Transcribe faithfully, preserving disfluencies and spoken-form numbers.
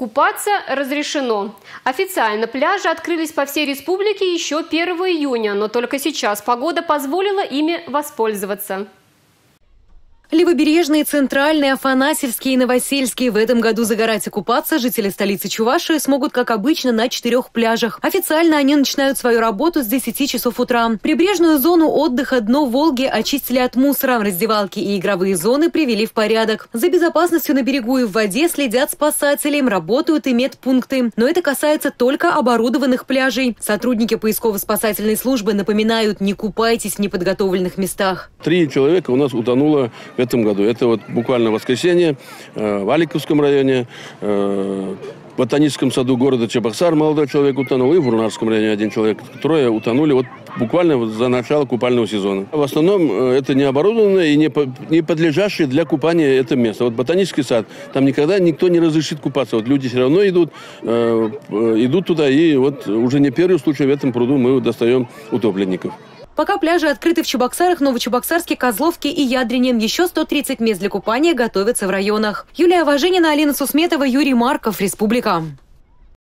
Купаться разрешено. Официально пляжи открылись по всей республике еще первого июня, но только сейчас погода позволила ими воспользоваться. Левобережные, Центральные, Афанасьевские и Новосельские. В этом году загорать и купаться жители столицы Чувашии смогут, как обычно, на четырех пляжах. Официально они начинают свою работу с десяти часов утра. Прибрежную зону отдыха «Дно Волги» очистили от мусора. Раздевалки и игровые зоны привели в порядок. За безопасностью на берегу и в воде следят спасатели. Работают и медпункты. Но это касается только оборудованных пляжей. Сотрудники поисково-спасательной службы напоминают: не купайтесь в неподготовленных местах. Три человека у нас утонуло в этом году. Это вот буквально воскресенье э, в Аликовском районе, э, в ботаническом саду города Чебоксар молодой человек утонул, и в Урнарском районе один человек. Трое утонули вот буквально вот за начало купального сезона. В основном э, это не оборудованное и не, по, не подлежащее для купания это место. Вот ботанический сад, там никогда никто не разрешит купаться. Вот люди все равно идут, э, идут туда, и вот уже не первый случай в этом пруду мы достаем утопленников. Пока пляжи открыты в Чебоксарах, Новочебоксарске, Козловке и Ядрине, еще сто тридцать мест для купания готовятся в районах. Юлия Важенина, Алина Сусметова, Юрий Марков, Республика.